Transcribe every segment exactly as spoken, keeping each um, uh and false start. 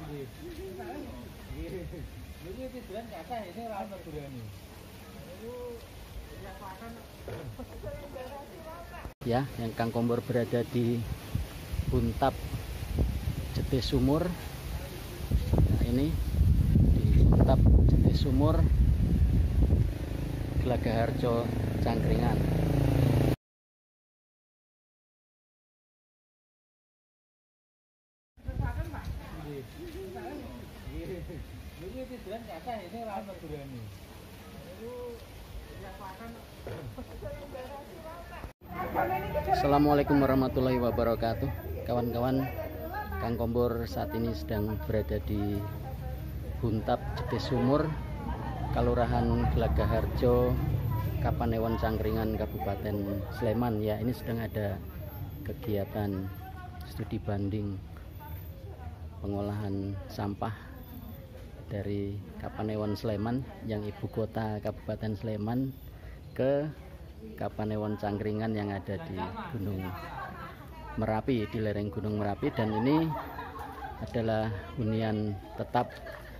Ya, yang Kang Kombor berada di Buntap Jete Sumur. Nah, ini di Buntap Jete Sumur, Glagaharjo, Cangkringan. Assalamualaikum warahmatullahi wabarakatuh. Kawan-kawan, Kang Kombor saat ini sedang berada di Buntap Jete Sumur, Kelurahan Glagaharjo, Kapanewon, Cangkringan, Kabupaten Sleman. Ya, ini sedang ada kegiatan studi banding pengolahan sampah dari Kapanewon Sleman yang ibu kota Kabupaten Sleman ke Kapanewon Cangkringan yang ada di Gunung Merapi, di lereng Gunung Merapi. Dan ini adalah hunian tetap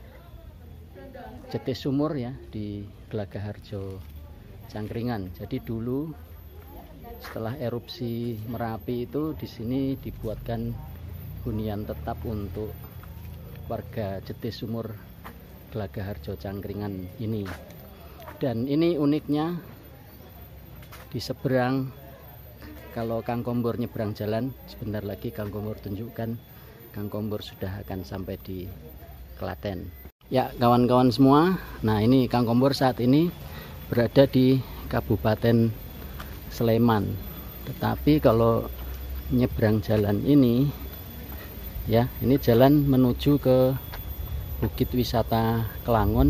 Jete Sumur ya, di Glagaharjo, Cangkringan. Jadi dulu setelah erupsi Merapi itu di sini dibuatkan hunian tetap untuk warga Jete Sumur Glagaharjo, Cangkringan ini. Dan ini uniknya, di seberang, kalau Kang Kombor nyebrang jalan sebentar lagi Kang Kombor tunjukkan, Kang Kombor sudah akan sampai di Klaten. Ya kawan-kawan semua, nah ini Kang Kombor saat ini berada di Kabupaten Sleman. Tetapi kalau nyebrang jalan ini ya, ini jalan menuju ke Bukit Wisata Kelangon,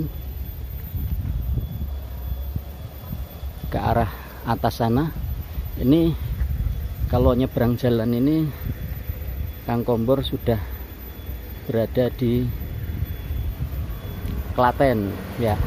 ke arah atas sana. Ini kalau nyebrang jalan ini Kang Kombor sudah berada di Klaten ya.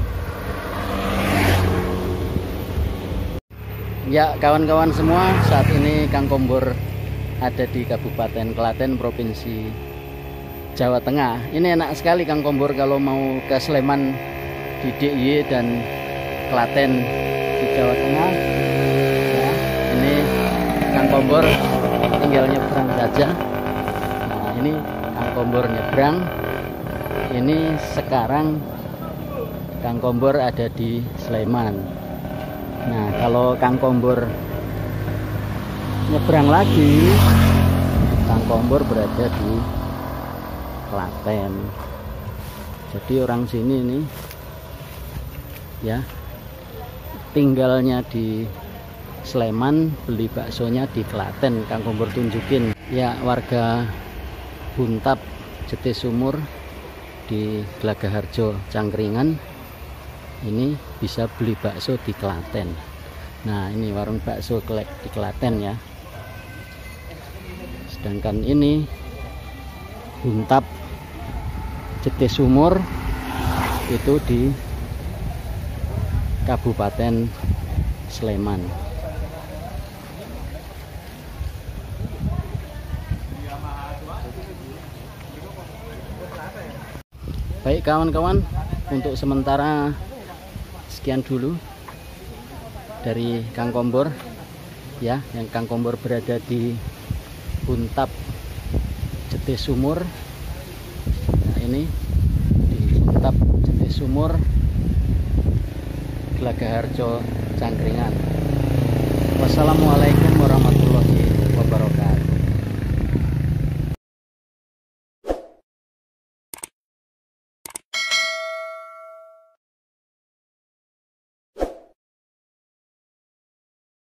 Ya kawan-kawan semua, saat ini Kang Kombor ada di Kabupaten Klaten, Provinsi Jawa Tengah. Ini enak sekali Kang Kombor kalau mau ke Sleman di D I Y dan Klaten di Jawa Tengah ya, ini Kang Kombor tinggal nyebrang saja. Nah, ini Kang Kombor nyebrang. Ini sekarang Kang Kombor ada di Sleman. Nah, kalau Kang Kombor nyebrang lagi, Kang Kombor berada di Klaten. Jadi orang sini nih ya, tinggalnya di Sleman, beli baksonya di Klaten. Kang Kombor tunjukin ya, warga Buntap Jete Sumur di Glagaharjo, Cangkringan ini bisa beli bakso di Klaten. Nah, ini warung bakso di Klaten ya. Sedangkan ini Buntap Jete Sumur itu di Kabupaten Sleman. Baik kawan-kawan, untuk sementara sekian dulu dari Kang Kombor ya, yang Kang Kombor berada di Buntap Jete Sumur. Nah, ini di Buntap Jete Sumur, Glagaharjo, Cangkringan. Wassalamualaikum warahmatullahi wabarakatuh.